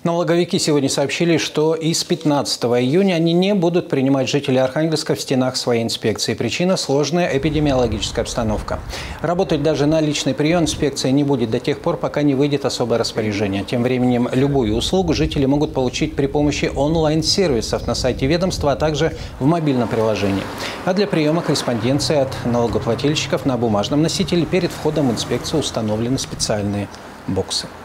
Налоговики сегодня сообщили, что и с 15 июня они не будут принимать жителей Архангельска в стенах своей инспекции. Причина – сложная эпидемиологическая обстановка. Работать даже на личный прием инспекция не будет до тех пор, пока не выйдет особое распоряжение. Тем временем любую услугу жители могут получить при помощи онлайн-сервисов на сайте ведомства, а также в мобильном приложении. А для приема корреспонденции от налогоплательщиков на бумажном носителе перед входом в инспекцию установлены специальные боксы.